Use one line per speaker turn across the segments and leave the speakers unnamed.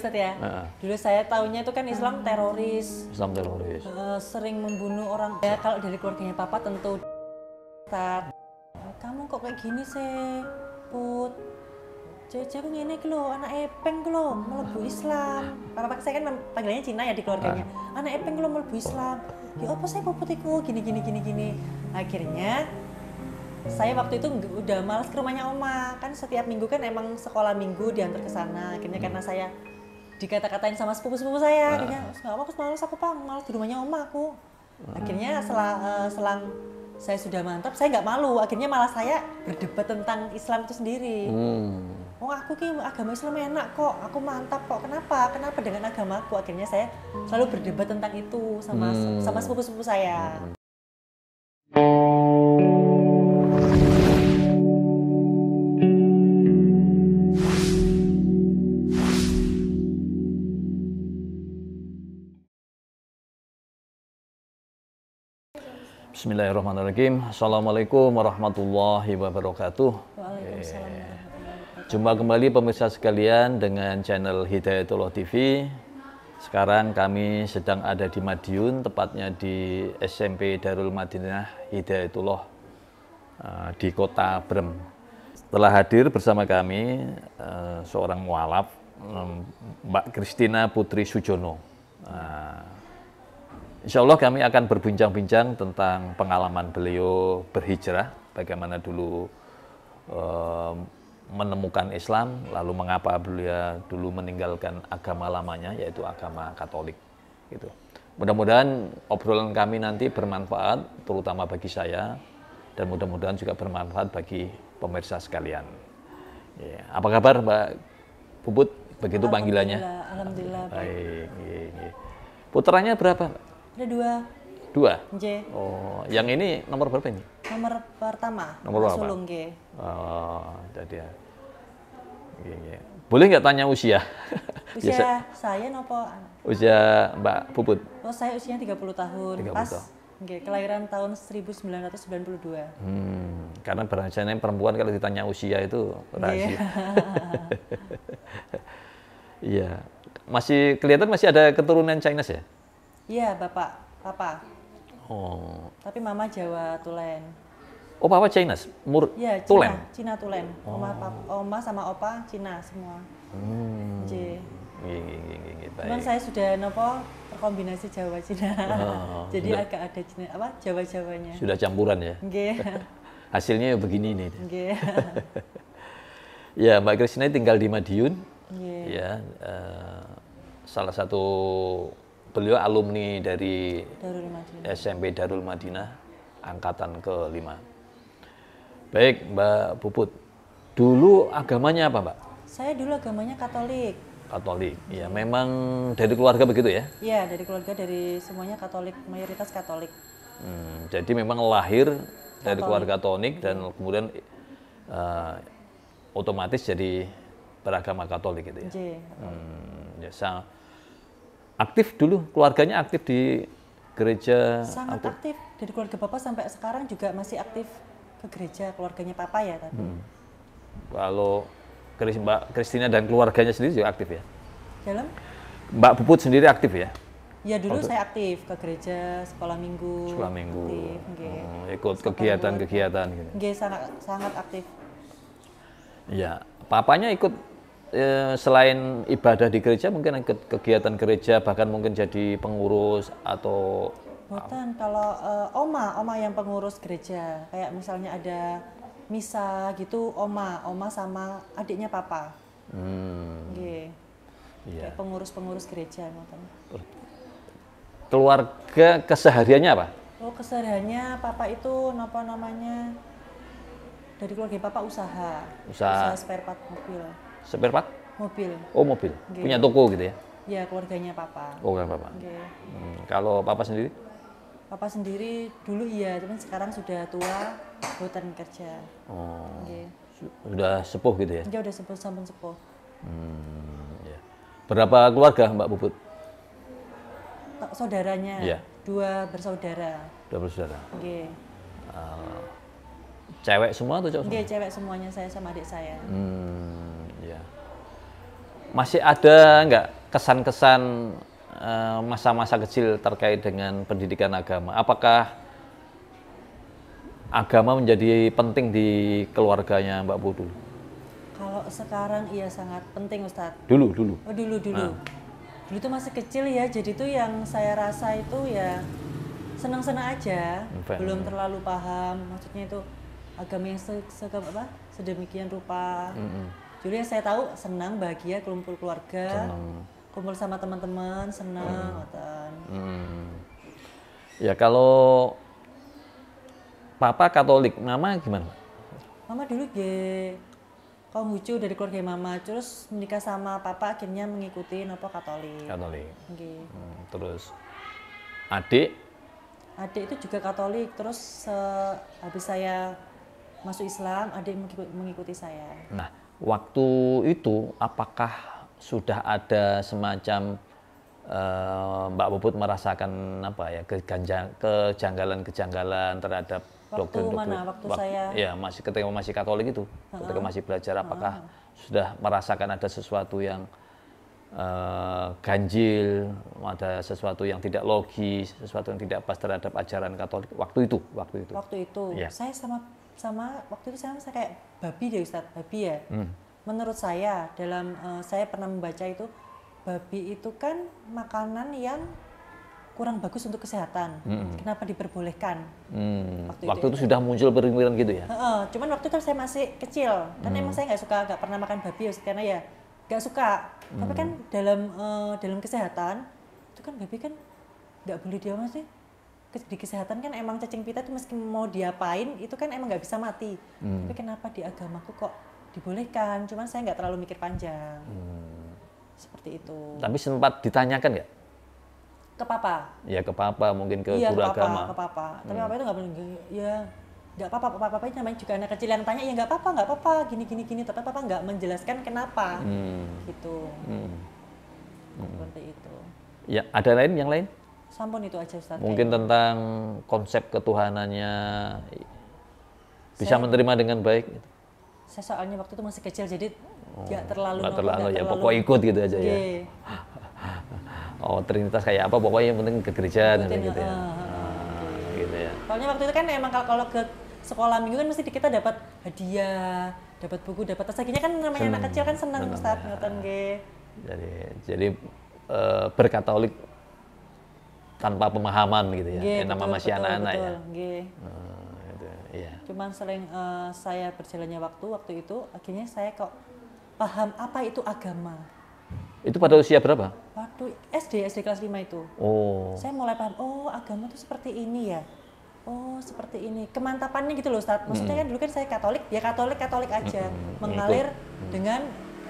Ya. Dulu saya tahunya itu kan Islam teroris.
Islam teroris.
Sering membunuh orang. Ya kalau dari keluarganya papa tentu kamu kok kayak gini sih, Put? Aku ngene iki lho, anak epeng ku lho mlebu Islam. Papa saya kan panggilannya Cina ya di keluarganya. Anak epeng ku lho mlebu Islam. Ya apa sih Put iku gini. Akhirnya saya waktu itu udah malas ke rumahnya oma, kan setiap minggu kan emang sekolah minggu diantar ke sana. Akhirnya karena saya dikata-katain sama sepupu-sepupu saya, akhirnya nggak apa, aku malas di rumahnya oma aku. Akhirnya selang saya sudah mantap, saya nggak malu. Akhirnya malah saya berdebat tentang Islam itu sendiri. Oh aku ki agama Islam enak kok, aku mantap kok. Kenapa dengan agamaku? Akhirnya saya selalu berdebat tentang itu sama sepupu-sepupu saya.
Bismillahirrahmanirrahim. Assalamualaikum warahmatullahi wabarakatuh.
Waalaikumsalam.
Jumpa kembali pemirsa sekalian dengan channel Hidayatullah TV. Sekarang kami sedang ada di Madiun, tepatnya di SMP Darul Madinah Hidayatullah di kota Brem. Setelah hadir bersama kami seorang mualaf, Mbak Kristina Putri Sujono. Insya Allah kami akan berbincang-bincang tentang pengalaman beliau berhijrah, bagaimana dulu menemukan Islam, lalu mengapa beliau dulu meninggalkan agama lamanya, yaitu agama Katolik. Gitu. Mudah-mudahan obrolan kami nanti bermanfaat, terutama bagi saya, dan mudah-mudahan juga bermanfaat bagi pemirsa sekalian. Ya. Apa kabar Mbak Puput? Begitu panggilannya?
Alhamdulillah.
Baik. Putranya berapa?
Ada dua.
J. Oh, yang ini nomor berapa ini?
Nomor pertama.
Nomor berapa?
Sulung G.
Oh, jadi ya. Boleh nggak tanya usia?
Usia saya nopo?
Usia Mbak Puput?
Oh, saya usianya 30 tahun.
30
Pas
tahun.
Kelahiran tahun 1992.
Karena biasanya perempuan kalau ditanya usia itu rahasia. Iya. Masih kelihatan masih ada keturunan Chinese ya?
Iya, papa.
Oh.
Tapi mama Jawa Tulen.
Oh, papa Chinese?
Iya,
Tulen?
Cina Tulen. Oma sama opa Cina semua. J. Cuman saya sudah terkombinasi Jawa Cina. Jadi sudah, agak ada Cina Jawa-Jawanya.
Sudah campuran ya? Hasilnya begini nih. Ya, Mbak Kristina tinggal di Madiun. Ya, salah satu beliau alumni dari SMP Darul Madinah angkatan ke-5. Baik, Mbak Puput. Dulu agamanya apa, Mbak?
Saya dulu agamanya Katolik.
Katolik. Ya, memang dari keluarga begitu ya?
Iya, dari keluarga dari semuanya Katolik, mayoritas Katolik.
Jadi memang lahir dari keluarga Katolik dan kemudian otomatis jadi beragama Katolik gitu ya. Ya, aktif dulu, keluarganya aktif di gereja?
Sangat aktif. Dari keluarga Bapak sampai sekarang juga masih aktif ke gereja, keluarganya Papa ya tadi.
Kalau Mbak Kristina dan keluarganya sendiri juga aktif ya?
Dalam?
Mbak Puput sendiri aktif ya?
Ya dulu saya aktif ke gereja, sekolah minggu.
Sekolah minggu.
Aktif,
ikut kegiatan-kegiatan gitu.
Sangat aktif.
Ya, papanya ikut selain ibadah di gereja, mungkin ikut kegiatan gereja, bahkan mungkin jadi pengurus atau...
Bukan, kalau oma yang pengurus gereja, kayak misalnya ada misa gitu, oma sama adiknya papa. Kayak pengurus gereja.
Keluarga kesehariannya apa?
Oh, kesehariannya papa itu dari keluarga papa usaha spare part mobil.
Spare part?
Mobil.
Oh, mobil. Punya toko gitu ya?
Ya, keluarganya papa.
Oh, kan papa. Kalau papa sendiri?
Papa sendiri dulu iya, tapi sekarang sudah tua, buatan kerja.
Sudah sepuh gitu ya?
Dia udah sampun sepuh.
Ya. Berapa keluarga Mbak Puput?
Saudaranya,
iya.
2 bersaudara.
2 bersaudara? Cewek semua atau cowok semua?
Cewek semuanya, saya sama adik saya.
Ya. masih ada nggak kesan-kesan masa-masa kecil terkait dengan pendidikan agama? Apakah agama menjadi penting di keluarganya Mbak Bu dulu?
Kalau sekarang iya sangat penting Ustadz.
Dulu.
Oh dulu. Dulu tuh masih kecil ya, jadi tuh yang saya rasa itu ya senang-senang aja, belum terlalu paham. Maksudnya itu agama yang sedemikian rupa. Dulu yang saya tahu senang, bahagia, kumpul keluarga, kumpul sama teman-teman, senang.
Ya kalau Papa Katolik, Mama gimana?
Mama dulu kaum Hucu dari keluarga Mama, terus menikah sama Papa akhirnya mengikuti Nopo Katolik.
Terus adik
itu juga Katolik, terus habis saya masuk Islam, adik mengikuti saya.
Nah, waktu itu apakah sudah ada semacam Mbak Puput merasakan apa ya kejanggalan-kejanggalan terhadap
waktu mana? Waktu saya
ya masih ketika masih Katolik itu, ketika masih belajar, apakah sudah merasakan ada sesuatu yang ganjil, ada sesuatu yang tidak logis, sesuatu yang tidak pas terhadap ajaran Katolik waktu itu?
Waktu itu,
ya.
Saya sama waktu itu saya kayak babi deh Ustadz, babi ya. Menurut saya dalam saya pernah membaca itu, babi itu kan makanan yang kurang bagus untuk kesehatan. Kenapa diperbolehkan?
Waktu itu sudah muncul pemikiran gitu ya?
Cuman waktu itu saya masih kecil, kan emang saya nggak pernah makan babi karena ya nggak suka. Tapi kan dalam kesehatan itu kan babi kan nggak boleh diawas sih. Di kesehatan kan emang cacing pita itu meski mau diapain itu kan emang nggak bisa mati. Tapi kenapa di agamaku kok dibolehkan? Cuman saya nggak terlalu mikir panjang. Seperti itu.
Tapi sempat ditanyakan nggak?
Ke Papa?
Ya ke Papa, mungkin ke guru agama.
Ke Papa. Tapi Papa itu nggak boleh, ya nggak apa-apa. Papa itu namanya juga anak kecil yang tanya, ya nggak apa-apa, gini. Tapi Papa nggak menjelaskan kenapa. Gitu. Seperti itu.
Ya, ada yang lain?
Sampun itu aja Ustaz.
Mungkin tentang konsep ketuhanannya bisa menerima dengan baik.
Saya soalnya waktu itu masih kecil, jadi nggak terlalu
ya pokoknya ikut gitu aja ya. Oh, Trinitas kayak apa, pokoknya yang penting ke gereja dan gitu ya. Gitu ya.
Soalnya waktu itu kan emang kalau ke sekolah minggu kan mesti kita dapat hadiah, dapat buku, dapat tas. Akhirnya kan namanya anak kecil kan senang Ustaz, ngoten nggih.
Jadi berkatolik tanpa pemahaman gitu ya. Nama masih anak-anak ya. Gitu, iya.
Cuman sering saya berjalannya waktu itu akhirnya saya kok paham apa itu agama.
Itu pada usia berapa?
Waktu SD kelas 5 itu.
Oh.
Saya mulai paham, oh agama itu seperti ini ya. Oh seperti ini. Kemantapannya gitu loh Ustadz. Maksudnya kan dulu kan saya Katolik, ya Katolik aja. Mengalir dengan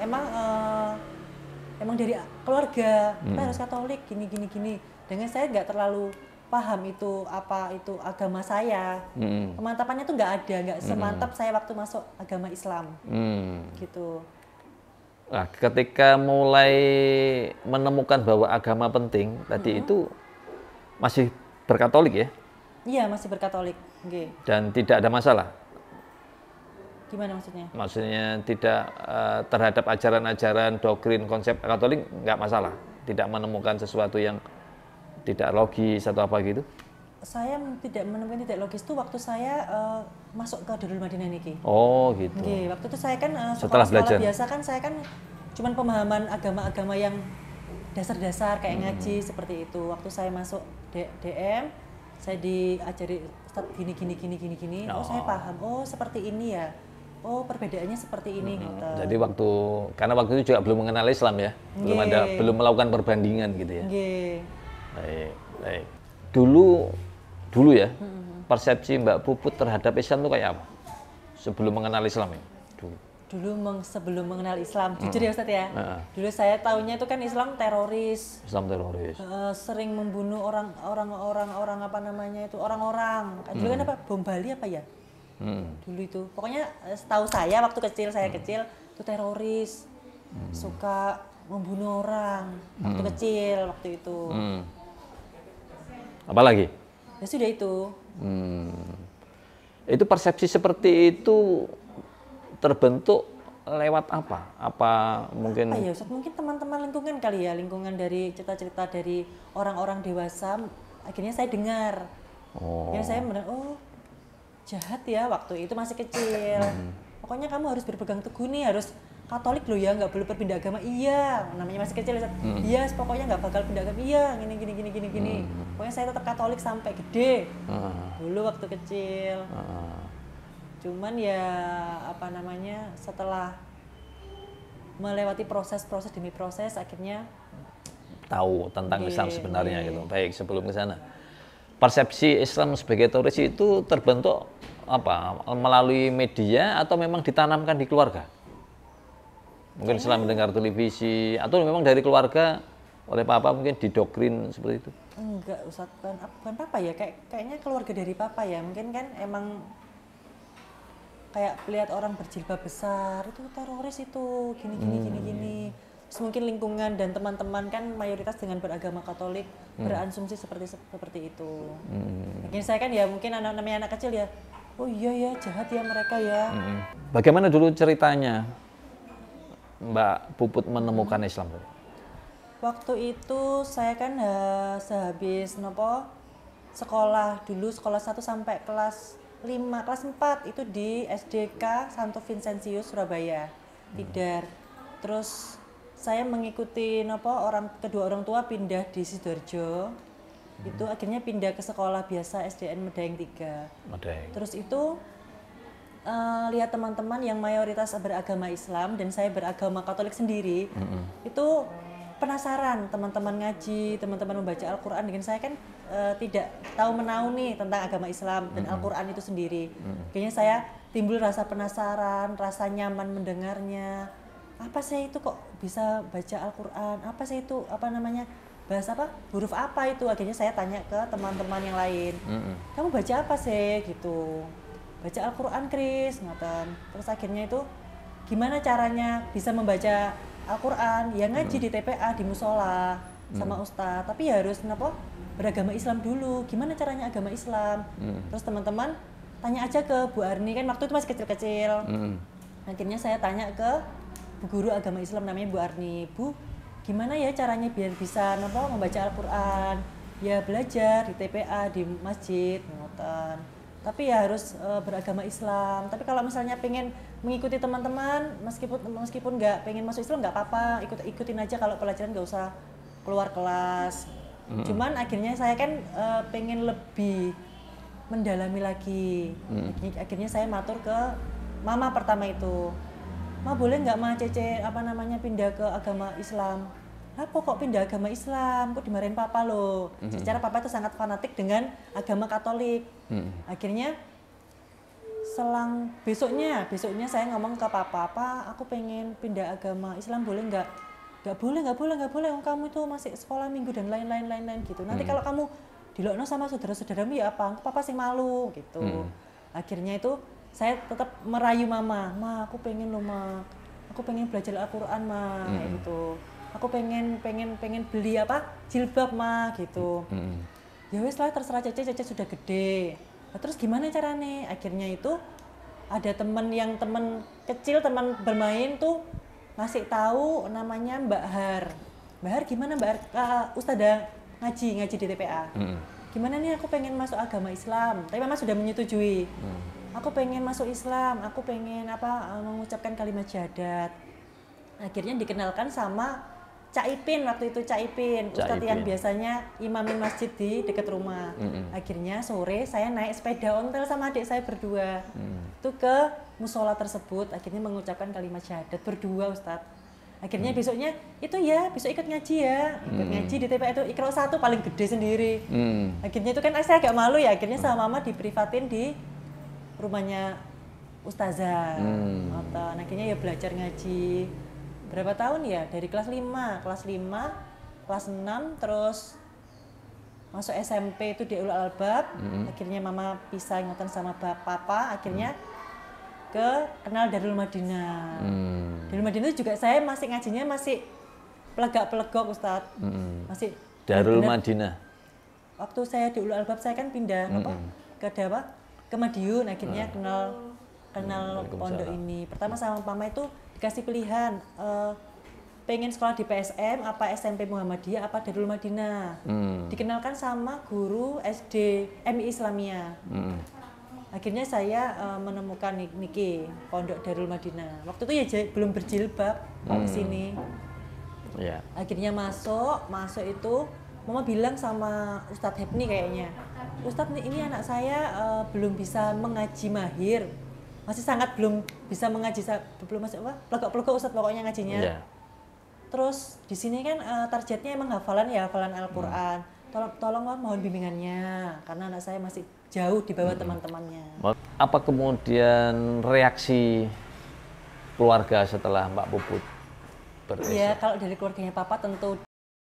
emang dari keluarga. Kita harus Katolik, gini. Dengan saya nggak terlalu paham itu apa itu agama saya. Kemantapannya tuh nggak ada, nggak semantap saya waktu masuk agama Islam. Gitu.
Nah, ketika mulai menemukan bahwa agama penting, tadi itu masih berkatolik ya?
Iya, masih berkatolik. Okay.
Dan tidak ada masalah?
Gimana maksudnya?
Maksudnya tidak terhadap ajaran-ajaran, doktrin, konsep katolik nggak masalah? Tidak menemukan sesuatu yang tidak logis atau apa gitu?
Saya tidak menemukan tidak logis itu waktu saya masuk ke Darul Madinah niki.
Oh gitu.
Oke, waktu itu saya kan
setelah belajar
biasa kan saya kan cuman pemahaman agama-agama yang dasar-dasar kayak ngaji seperti itu. Waktu saya masuk DM, saya diajari gini. Oh saya paham. Oh seperti ini ya. Oh perbedaannya seperti ini. Gitu.
Jadi karena waktu itu juga belum mengenal Islam ya, belum melakukan perbandingan gitu ya. Baik. Dulu ya, persepsi Mbak Puput terhadap Islam itu kayak apa? Sebelum mengenal Islam ya?
Sebelum mengenal Islam, jujur ya Ustadz ya. Dulu saya tahunya itu kan Islam teroris. Sering membunuh orang-orang apa namanya itu, orang-orang. Dulu kan apa, bom Bali apa ya? Dulu itu. Pokoknya setahu saya waktu kecil, itu teroris. Suka membunuh orang waktu kecil waktu itu.
Apalagi?
Ya sudah itu.
Itu persepsi seperti itu terbentuk lewat apa? Apa mungkin
Apa ya Ustaz, mungkin teman-teman lingkungan kali ya, lingkungan dari cerita-cerita dari orang-orang dewasa, akhirnya saya dengar. Akhirnya saya benar, oh jahat ya waktu itu masih kecil. Pokoknya kamu harus berpegang teguh nih, harus Katolik loh ya, nggak boleh berpindah agama. Iya, namanya masih kecil. Iya, pokoknya nggak bakal pindah agama. Iya, gini. Pokoknya saya tetap Katolik sampai gede. Dulu waktu kecil. Cuman ya apa namanya, setelah melewati proses demi proses, akhirnya
tahu tentang Islam sebenarnya gitu. Baik, sebelum ke sana. Persepsi Islam sebagai teroris itu terbentuk apa? Melalui media atau memang ditanamkan di keluarga? Mungkin setelah mendengar televisi atau memang dari keluarga oleh papa mungkin didoktrin seperti itu?
enggak Ustaz, bukan papa ya, kayaknya keluarga dari papa ya. Mungkin kan emang kayak lihat orang berjilbab besar itu teroris itu gini. Terus mungkin lingkungan dan teman-teman kan mayoritas dengan beragama Katolik berasumsi seperti itu. Mungkin saya kan ya mungkin namanya anak kecil ya, oh iya ya jahat ya mereka ya.
Bagaimana dulu ceritanya Mbak Puput menemukan Islam?
Waktu itu saya kan sehabis sekolah 1 sampai kelas 5, kelas 4 itu di SDK Santo Vincentius Surabaya, Tidar. Terus saya mengikuti kedua orang tua pindah di Sidoarjo. Itu akhirnya pindah ke sekolah biasa SDN Medaeng 3. Terus itu lihat teman-teman yang mayoritas beragama Islam dan saya beragama Katolik sendiri. Itu penasaran, teman-teman ngaji, teman-teman membaca Al-Quran, dengan saya kan tidak tahu menahu nih tentang agama Islam dan Al-Quran itu sendiri. Kayaknya saya timbul rasa penasaran, rasa nyaman mendengarnya. Apa sih itu kok bisa baca Al-Quran? Apa sih itu bahasa apa? Huruf apa itu? Akhirnya saya tanya ke teman-teman yang lain. Kamu baca apa sih gitu? Baca Al-Quran Kris, ngoten. Terus akhirnya itu gimana caranya bisa membaca Al-Quran? Ya ngaji di TPA, di musola sama ustadz, tapi ya harus beragama Islam dulu. Gimana caranya agama Islam? Terus teman-teman tanya aja ke Bu Arni, kan waktu itu masih kecil-kecil. Akhirnya saya tanya ke bu guru agama Islam namanya Bu Arni. Bu, gimana ya caranya biar bisa membaca Al-Quran? Ya belajar di TPA, di masjid, ngoten. Tapi ya harus beragama Islam. Tapi kalau misalnya pengen mengikuti teman-teman, meskipun nggak pengen masuk Islam nggak apa-apa, ikutin aja kalau pelajaran nggak usah keluar kelas. Cuman akhirnya saya kan pengen lebih mendalami lagi. Akhirnya saya matur ke mama pertama itu, Ma boleh nggak Ma Cece pindah ke agama Islam? Apa kok pindah agama Islam? Kok dimarahin papa loh? Secara papa itu sangat fanatik dengan agama Katolik. Akhirnya selang besoknya saya ngomong ke papa, aku pengen pindah agama Islam, boleh nggak? Nggak boleh. Kamu itu masih sekolah minggu dan lain-lain gitu. Nanti kalau kamu dilokno sama saudara-saudaramu ya apa? Papa sih malu gitu. Akhirnya itu saya tetap merayu mama, aku pengen loh aku pengen belajar Al-Quran gitu. Aku pengen beli jilbab gitu. Ya wes lah, terserah Cece sudah gede. Nah, terus gimana caranya? Akhirnya itu ada teman kecil, teman bermain tuh ngasih tahu namanya Mbak Har. Mbak Har gimana Mbak Har? Ustadzah ngaji di TPA. Gimana nih aku pengen masuk agama Islam. Tapi mama sudah menyetujui. Aku pengen masuk Islam, aku pengen mengucapkan kalimat syahadat. Akhirnya dikenalkan sama Cak Ipin, waktu itu Cak Ipin, ustadz yang biasanya imamin masjid di dekat rumah. Akhirnya sore saya naik sepeda ontel sama adik saya berdua. Itu ke musola tersebut, akhirnya mengucapkan kalimat syahadat berdua ustadz. Akhirnya besoknya besok ikut ngaji ya. Ikut ngaji di TPA itu Iqra 1 paling gede sendiri. Akhirnya itu kan saya agak malu ya, akhirnya sama mama diprivatin di rumahnya ustazah. Akhirnya ya belajar ngaji. Berapa tahun ya? Dari kelas 5, kelas 6, terus masuk SMP itu di Ulul Albab. Akhirnya mama pisah ingatan sama papa, akhirnya kenal Darul Madinah. Darul Madinah juga saya masih ngajinya masih pelegak-pelegok Ustadz. Masih
Darul Madinah.
Waktu saya di Ulul Albab saya kan pindah ke Madiun, akhirnya kenal pondok ini. Pertama sama mama itu dikasih pilihan, pengen sekolah di PSM, apa SMP Muhammadiyah, apa Darul Madinah. Dikenalkan sama guru SD MI Islamiyah. Akhirnya saya menemukan niki Pondok Darul Madinah. Waktu itu ya belum berjilbab mau kesini.
Yeah.
Akhirnya masuk itu Mama bilang sama Ustadz Hepni kayaknya, Ustadz ini anak saya belum bisa mengaji mahir, masih sangat belum bisa mengaji, belum masih apa, pelagak-pelagak Ustadz pokoknya ngajinya. Yeah. Terus di sini kan targetnya emang hafalan Al-Quran. Tolong mohon bimbingannya karena anak saya masih jauh di bawah teman-temannya.
Apa kemudian reaksi keluarga setelah Mbak Puput berislam?
Ya kalau dari keluarganya Papa tentu,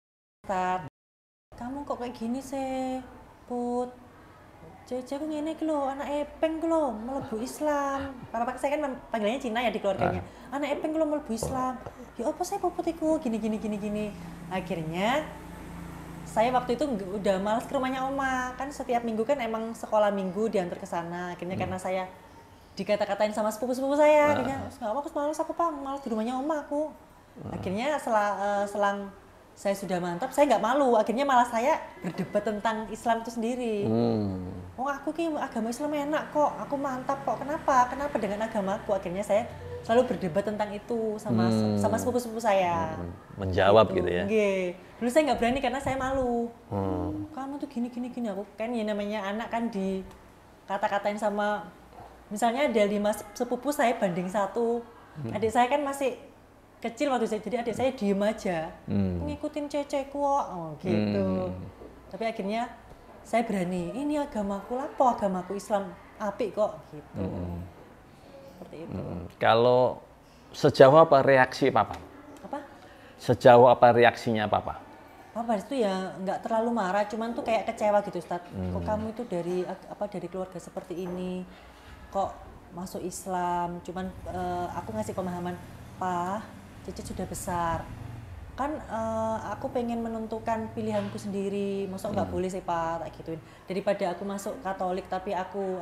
kamu kok kayak gini sih, Put? Jaja aku ngene iki lho, anak epeng ku lho mlebu Islam. Papa saya kan panggilannya Cina ya di keluarganya. Anak epeng ku lho mlebu Islam. Ya apa sih Puput iku gini. Akhirnya saya waktu itu udah malas ke rumahnya Oma. Kan setiap minggu kan emang sekolah minggu diantar ke sana. Akhirnya karena saya dikata-katain sama sepupu-sepupu saya, akhirnya enggak apa, aku malas di rumahnya Oma aku. Akhirnya selang saya sudah mantap, saya nggak malu. Akhirnya malah saya berdebat tentang Islam itu sendiri. Oh aku ki agama Islam enak kok, aku mantap kok. Kenapa dengan agamaku? Akhirnya saya selalu berdebat tentang itu sama sepupu-sepupu saya.
Menjawab gitu ya?
Nggih. Dulu saya nggak berani karena saya malu. Kamu tuh gini. Aku kan ya namanya anak kan di kata-katain sama, misalnya ada 5 sepupu saya banding 1. Adik saya kan masih kecil waktu saya, jadi adik saya diem aja, ngikutin ceceku kok, gitu. Tapi akhirnya saya berani, ini agamaku lapo, agamaku Islam apik kok, gitu. Seperti itu.
Kalau sejauh apa reaksi Papa?
Apa?
Sejauh apa reaksinya Papa?
Papa itu ya nggak terlalu marah, cuman tuh kayak kecewa gitu, Ustadz. Kok kamu itu dari keluarga seperti ini, kok masuk Islam? Cuman aku ngasih pemahaman, Pak. Cici sudah besar, kan aku pengen menentukan pilihanku sendiri, masa nggak boleh sih Pak, tak gituin. Daripada aku masuk Katolik tapi aku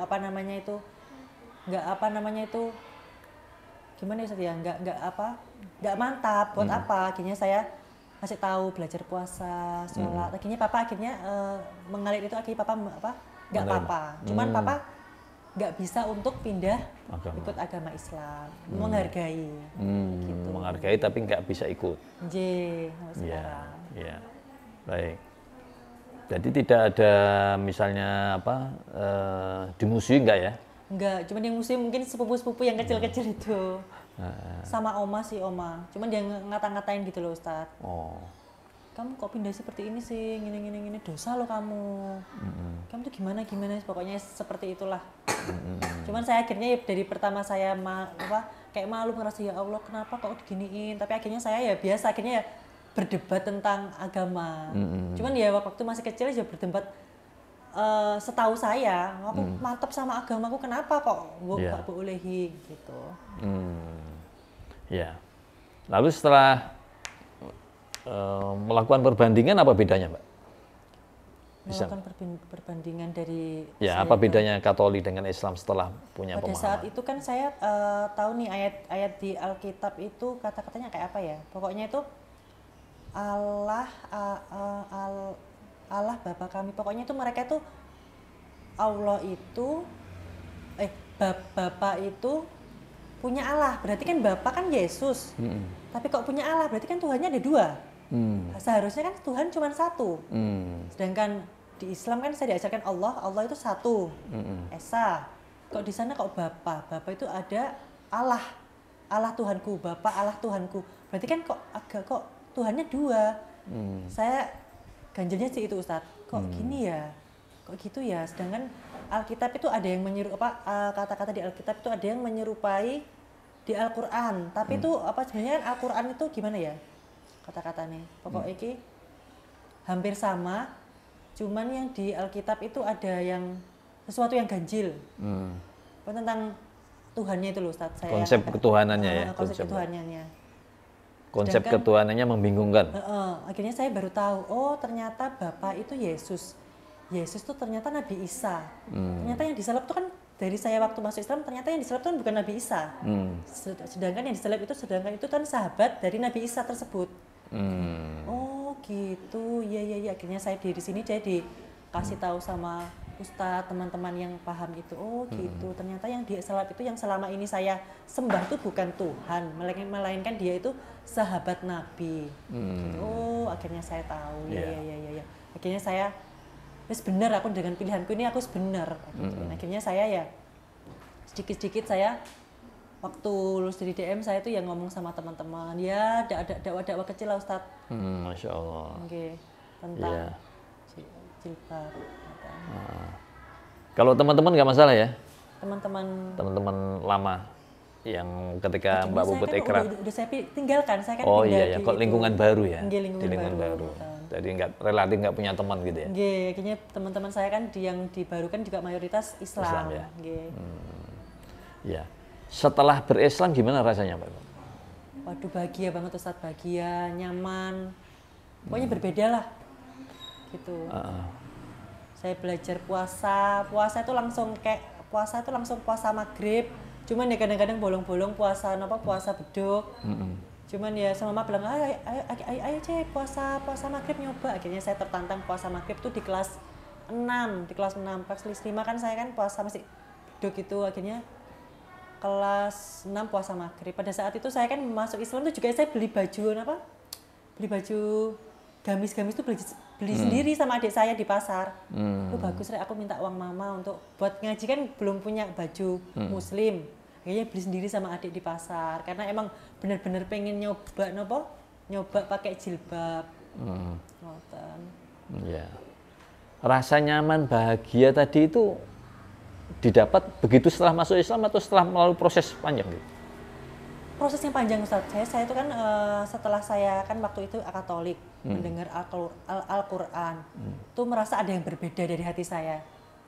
gimana ya, nggak mantap, buat apa? Akhirnya saya kasih tahu belajar puasa, sholat. Akhirnya Papa mengalir itu, akhirnya Papa nggak apa-apa, cuman Papa nggak bisa untuk pindah ikut agama Islam, menghargai, gitu.
Menghargai tapi nggak bisa ikut.
Ya.
Baik. Jadi tidak ada misalnya dimusuhi nggak ya?
Nggak, cuman yang musuh mungkin sepupu-sepupu yang kecil-kecil itu. Sama Oma, cuman dia ngata-ngatain gitu loh Ustadz. Kamu kok pindah seperti ini sih, gini, dosa lo kamu. Kamu tuh gimana, pokoknya seperti itulah. Cuman saya akhirnya dari pertama saya kayak malu, ngerasa ya Allah kenapa kok diginiin. Tapi akhirnya saya ya biasa, akhirnya ya berdebat tentang agama. Cuman ya waktu masih kecil aja berdebat, setahu saya, aku mantap sama agamaku, kenapa kok nggak bolehin gitu.
Ya. Lalu setelah melakukan perbandingan, apa bedanya, Mbak?
Melakukan perbandingan dari...
Ya, apa bedanya Katolik dengan Islam setelah punya pemahaman?
Pada saat itu kan saya tahu nih ayat-ayat di Alkitab itu kata-katanya kayak apa ya. Pokoknya itu Allah Bapa kami. Pokoknya itu mereka itu Allah itu Bapa itu punya Allah. Berarti kan Bapa kan Yesus. Tapi kok punya Allah, berarti kan Tuhannya ada 2. Seharusnya kan Tuhan cuma 1. Sedangkan di Islam kan saya diajarkan Allah itu 1. Esa. Kok di sana kok Bapa itu ada Allah Tuhanku, Bapa Allah Tuhanku. Berarti kan kok Tuhannya 2. Saya ganjilnya sih itu Ustadz. Kok gini ya? Kok gitu ya? Sedangkan Alkitab itu ada yang kata-kata di Alkitab itu ada yang menyerupai di Al-Quran. Tapi itu sebenarnya Al-Quran itu gimana ya? Kata-katanya pokoknya ini hampir sama, cuman yang di Alkitab itu ada yang sesuatu yang ganjil. Tentang Tuhannya itu loh Ustaz.
Konsep ketuhanannya ya.
Konsep ketuhanannya.
Konsep ketuhanannya membingungkan.
Akhirnya saya baru tahu, oh ternyata Bapa itu Yesus. Yesus tuh ternyata Nabi Isa. Ternyata yang disalib itu kan dari saya waktu masuk Islam ternyata yang disalib itu kan bukan Nabi Isa. Sedangkan yang disalib itu kan sahabat dari Nabi Isa tersebut. Oh gitu, iya akhirnya saya di sini saya dikasih tahu sama Ustadz, teman-teman yang paham itu. Oh gitu, ternyata yang disalib itu yang selama ini saya sembah itu bukan Tuhan, melainkan dia itu sahabat Nabi. Gitu. Oh akhirnya saya tahu, iya. Akhirnya saya benar aku dengan pilihanku ini aku benar. Akhirnya saya ya sedikit-sedikit saya waktu lulus dari DM saya tuh yang ngomong sama teman-teman ya dakwah-dakwah kecil lah Ustadz.
Masya Allah.
Okay, tentang jilbab.
Kalau teman-teman nggak masalah ya?
Teman-teman
lama yang ketika Mbak Puput
kan
ikrar.
Udah saya tinggalkan, saya kan
Oh
pindah
iya, kok lingkungan baru ya?
Di lingkungan baru.
Jadi relatif nggak punya teman gitu ya?
Akhirnya teman-teman saya kan yang di baru kan juga mayoritas Islam ya?
Ya. Setelah berislam gimana rasanya Pak?
Waduh bahagia banget Ustadz, bahagia, nyaman, pokoknya berbeda lah gitu. Saya belajar puasa itu langsung puasa maghrib, cuman ya kadang-kadang bolong-bolong puasa beduk. Cuman ya sama mama bilang ayo cek puasa maghrib nyoba. Akhirnya saya tertantang puasa maghrib tuh di kelas 6, kelas 5 kan saya kan puasa masih beduk itu. Akhirnya kelas 6 puasa maghrib. Pada saat itu saya kan masuk Islam tuh juga saya beli baju gamis tuh beli sendiri sama adik saya di pasar. Oh bagus aku minta uang mama untuk buat ngaji kan belum punya baju muslim. Kayaknya beli sendiri sama adik di pasar karena emang benar-benar pengen nyoba pakai jilbab.
Ya. Rasa nyaman bahagia tadi itu didapat begitu setelah masuk Islam atau setelah melalui proses panjang gitu?
Prosesnya panjang Ustaz. Saya itu kan setelah saya kan waktu itu Katolik mendengar Al-Qur'an. Tuh merasa ada yang berbeda dari hati saya.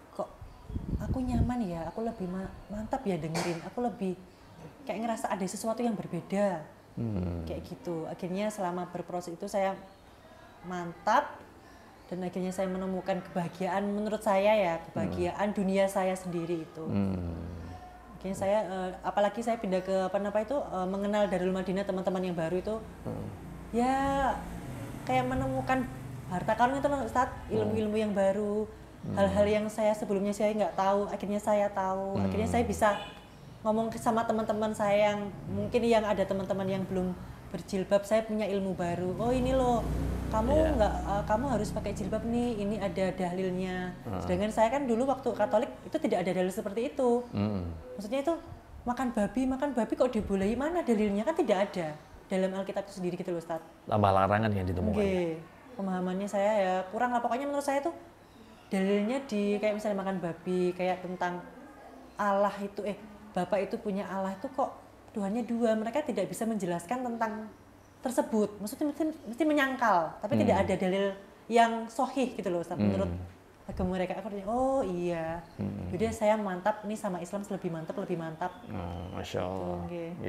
Aku nyaman ya, aku lebih mantap ya dengerin, aku lebih kayak ngerasa ada sesuatu yang berbeda, kayak gitu. Akhirnya selama berproses itu saya mantap dan akhirnya saya menemukan kebahagiaan menurut saya ya, kebahagiaan dunia saya sendiri itu. Akhirnya saya, apalagi saya pindah ke mengenal Darul Madinah teman-teman yang baru itu, ya kayak menemukan harta karun itu Ustaz, ilmu-ilmu yang baru. Hal-hal yang sebelumnya saya nggak tahu, akhirnya saya tahu. Akhirnya saya bisa ngomong sama teman-teman saya yang mungkin yang ada teman-teman yang belum berjilbab, saya punya ilmu baru. Oh ini loh, kamu harus pakai jilbab nih, ini ada dalilnya. Sedangkan saya kan dulu waktu Katolik itu tidak ada dalil seperti itu. Maksudnya itu makan babi kok dibolehi, mana dalilnya, kan tidak ada dalam Alkitab itu sendiri gitu loh Ustaz.
Tambah larangan yang ditemukan.
Pemahamannya saya ya kurang lah, pokoknya menurut saya tuh dalilnya di kayak misalnya makan babi, kayak tentang Allah itu Bapak itu punya Allah itu kok Tuhannya dua, mereka tidak bisa menjelaskan tentang tersebut. Maksudnya mesti menyangkal, tapi tidak ada dalil yang sahih gitu loh Ustaz, menurut agama mereka. Aku tanya, oh iya. Jadi saya mantap nih sama Islam lebih mantap.
Masya Allah.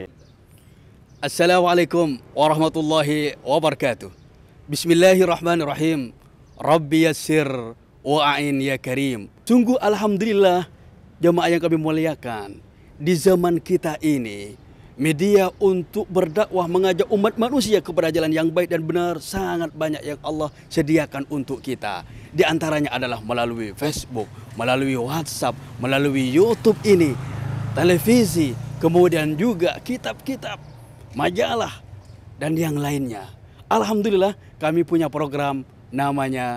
Assalamualaikum warahmatullahi wabarakatuh. Bismillahirrahmanirrahim. Rabbi yassir wa'in ya karim. Sungguh alhamdulillah jemaah yang kami muliakan, di zaman kita ini media untuk berdakwah mengajak umat manusia kepada jalan yang baik dan benar sangat banyak yang Allah sediakan untuk kita. Di antaranya adalah melalui Facebook, melalui WhatsApp, melalui YouTube ini, televisi, kemudian juga kitab-kitab, majalah dan yang lainnya. Alhamdulillah kami punya program namanya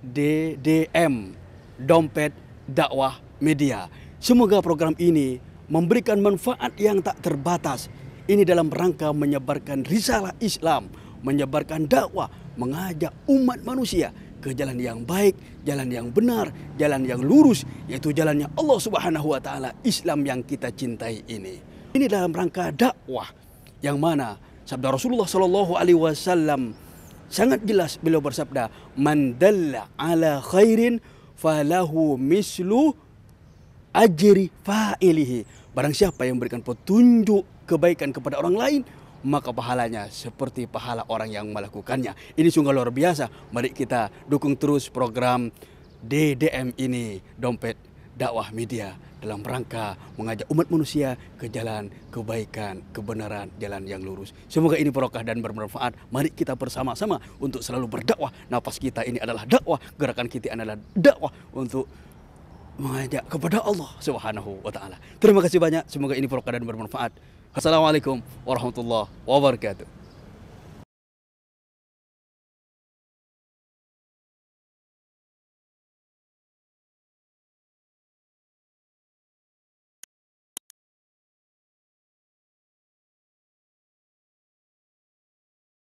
DDM, Dompet Dakwah Media. Semoga program ini memberikan manfaat yang tak terbatas. Ini dalam rangka menyebarkan risalah Islam, menyebarkan dakwah, mengajak umat manusia ke jalan yang baik, jalan yang benar, jalan yang lurus, yaitu jalannya Allah Subhanahu wa taala, Islam yang kita cintai ini. Ini dalam rangka dakwah yang mana sabda Rasulullah sallallahu alaihi wasallam sangat jelas, beliau bersabda, "Man dalla ala khairin falahu mislu ajri fa'ilihi." Barang siapa yang memberikan petunjuk kebaikan kepada orang lain, maka pahalanya seperti pahala orang yang melakukannya. Ini sungguh luar biasa. Mari kita dukung terus program DDM ini, Dompet dakwah media dalam rangka mengajak umat manusia ke jalan kebaikan, kebenaran, jalan yang lurus. Semoga ini barokah dan bermanfaat. Mari kita bersama-sama untuk selalu berdakwah. Nafas kita ini adalah dakwah, gerakan kita adalah dakwah untuk mengajak kepada Allah Subhanahu wa taala. Terima kasih banyak. Semoga ini barokah dan bermanfaat. Assalamualaikum warahmatullahi wabarakatuh.